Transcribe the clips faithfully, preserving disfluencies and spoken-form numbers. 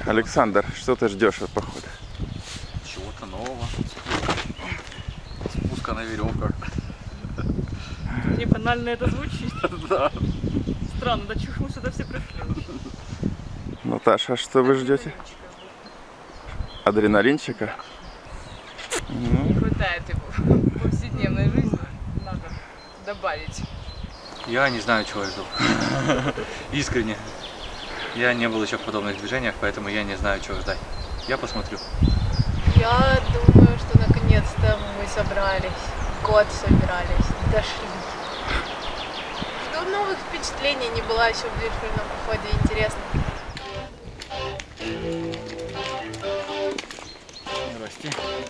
Александр, что ты ждешь от похода? Чего-то нового. Спуска на веревках. Не банально это звучит. Да. Странно, да чего мы сюда все пришли? Наташа, что вы ждете? Адреналинчика? Ну. Не хватает его в повседневной жизни. Надо добавить. Я не знаю, чего я жду. Искренне. Я не был еще в подобных движениях, поэтому я не знаю, чего ждать. Я посмотрю. Я думаю, что наконец-то мы собрались. Год собирались, дошли. Жду новых впечатлений, не была еще в длительном походе, интересно. Расти.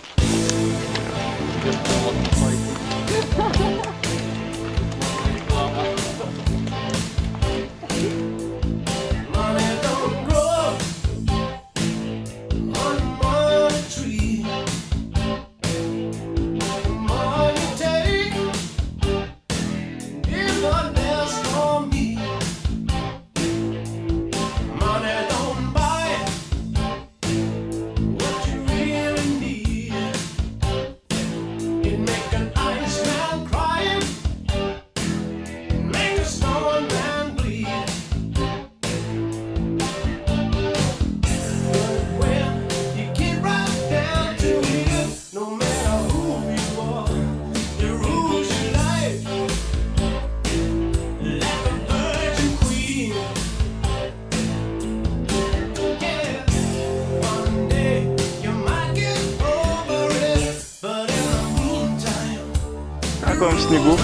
Как вам в снегу?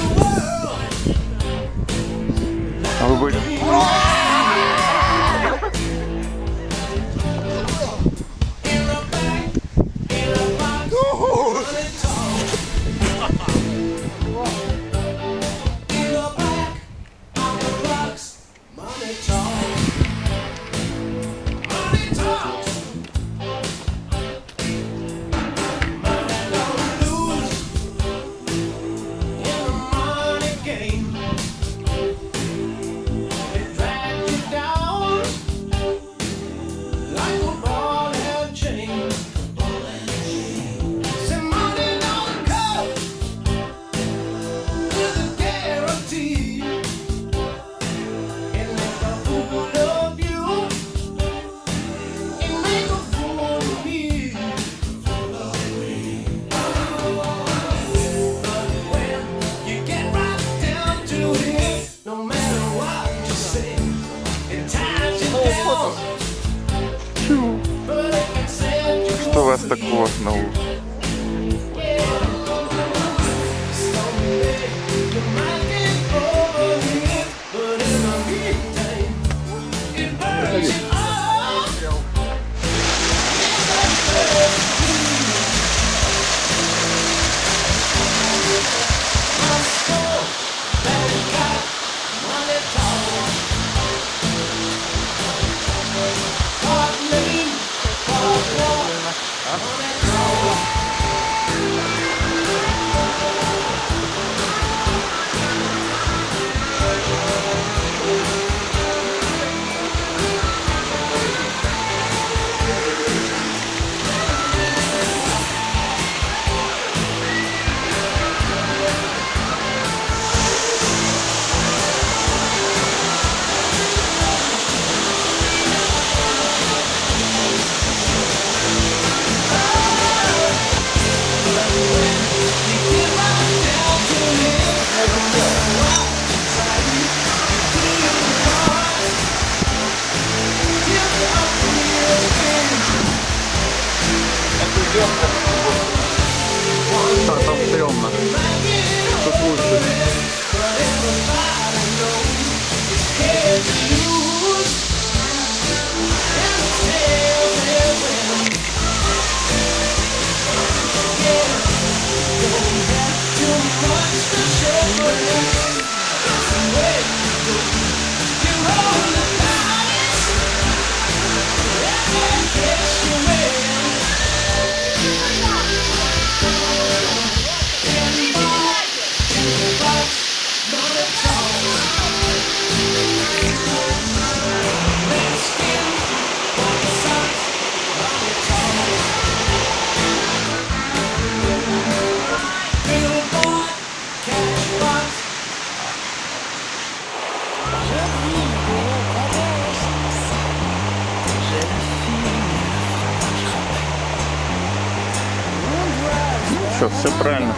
А вы были? Что у вас такого на углу? А? правильно.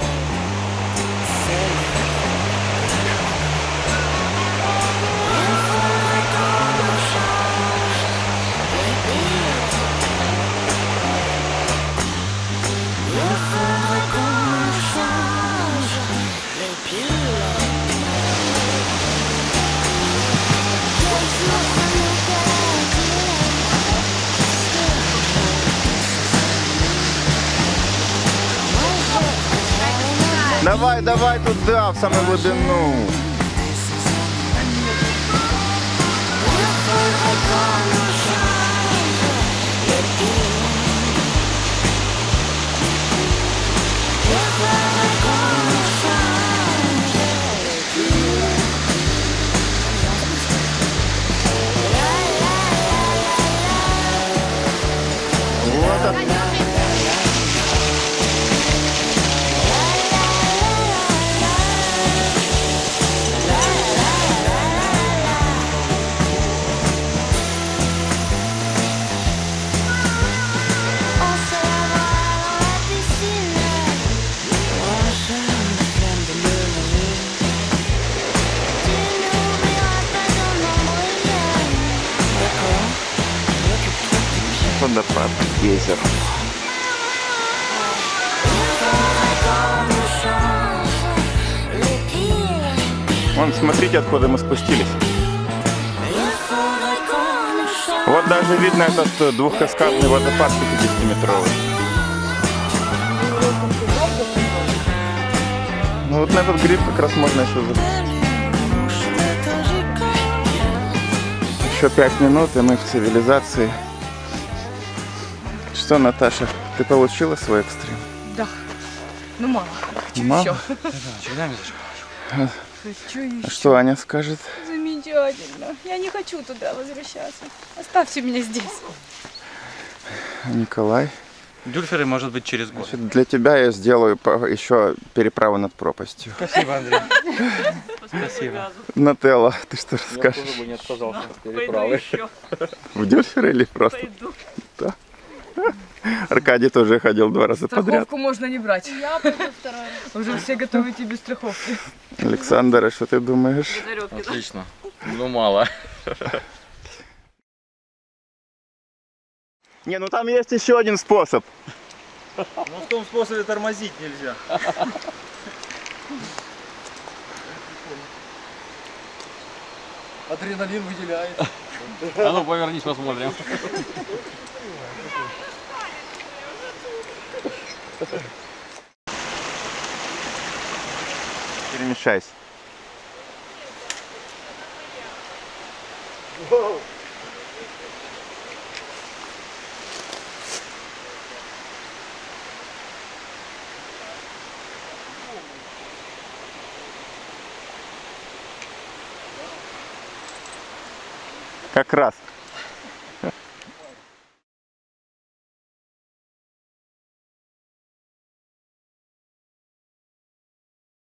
Давай, давай туда, в самую глубину. Вот так. Водопад, гейзер. Вон, смотрите, откуда мы спустились. Вот даже видно этот двухкаскадный водопад пятидесятиметровый. Ну вот на этот гриб как раз можно еще залезть. Еще пять минут, и мы в цивилизации. Что, Наташа, ты получила свой экстрим? Да. Ну мало. Хочу Мало? еще. Очередами зашел. Хочу еще. Что Аня скажет? Замечательно. Я не хочу туда возвращаться. Оставьте меня здесь. Николай? Дюльферы может быть через год. Значит, для тебя я сделаю по- еще переправу над пропастью. Спасибо, Андрей. Спасибо. Нателла, ты что расскажешь? бы не отказался от Пойду еще. В Дюльфер или просто? Пойду. Аркадий тоже ходил два раза подряд. Страховку можно не брать. Я пойду второй раз. Уже все готовы тебе без страховки. Александр, а что ты думаешь? Отлично. Ну мало. Не, ну там есть еще один способ. Но в том способе тормозить нельзя. Адреналин выделяет. А ну повернись, посмотрим. Перемешайся. Как раз.